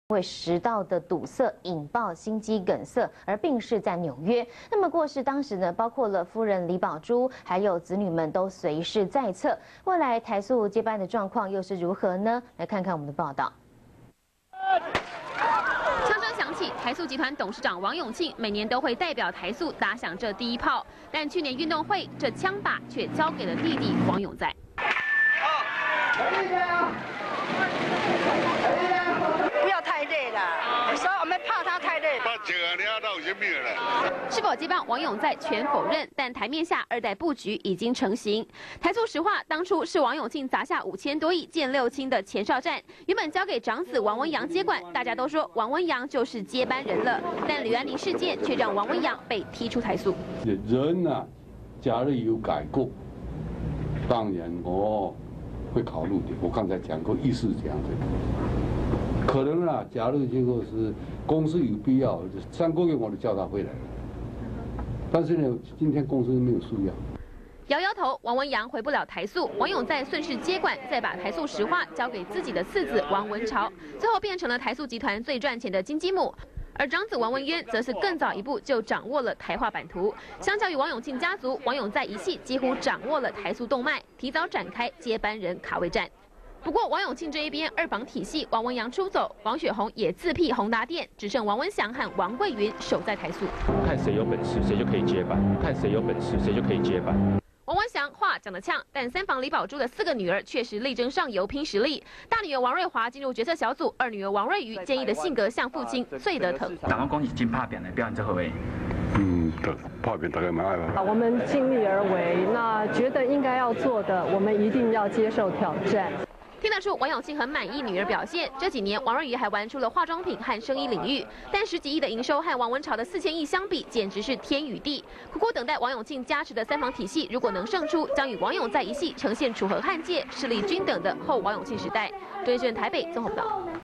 因为食道的堵塞引爆心肌梗塞而病逝在纽约。那么过世当时呢，包括了夫人李宝珠，还有子女们都随侍在侧。未来台塑接班的状况又是如何呢？来看看我们的报道。 枪声响起，台塑集团董事长王永庆每年都会代表台塑打响这第一炮，但去年运动会这枪把却交给了弟弟王永在。 不要太累了，所以我们怕他太累。 是否接班王永在全否认，但台面下二代布局已经成型。台塑实话，当初是王永庆砸下5000多亿建六轻的前哨战，原本交给长子王文洋接管，大家都说王文洋就是接班人了。但吕安林事件却让王文洋被踢出台塑。 人呢，假如有改过，当然我会考虑的。我刚才讲过，意思这样子。 可能啊，假如这个是公司有必要，3个月我就叫他回来了。但是呢，今天公司没有需要。 摇摇头，王文洋回不了台塑，王永在顺势接管，再把台塑实话交给自己的次子王文潮，最后变成了台塑集团最赚钱的金鸡母。而长子王文渊则是更早一步就掌握了台化版图。相较于王永庆家族，王永在一系几乎掌握了台塑动脉，提早展开接班人卡位战。 不过，王永庆这一边2房体系，王文洋出走，王雪红也自辟宏达店，只剩王文祥和王桂云守在台塑。 看谁有本事，谁就可以接班；看谁有本事，谁就可以接班。 王文祥话讲得呛，但3房李宝珠的4个女儿确实力争上游拼实力。大女儿王瑞华进入决策小组，2女儿王瑞瑜坚毅的性格像父亲，最得疼。 台湾公是真拍拼的，表现这好诶。 拍片大概蛮爱吧。 我们尽力而为，那觉得应该要做的，我们一定要接受挑战。 听得出王永庆很满意女儿表现。这几年，王瑞瑜还玩出了化妆品和生意领域，但10几亿的营收和王文潮的4000亿相比，简直是天与地。苦苦等待王永庆加持的3房体系，如果能胜出，将与王永在一系呈现楚河汉界、势力均等的后王永庆时代。中央新闻台北综合报道。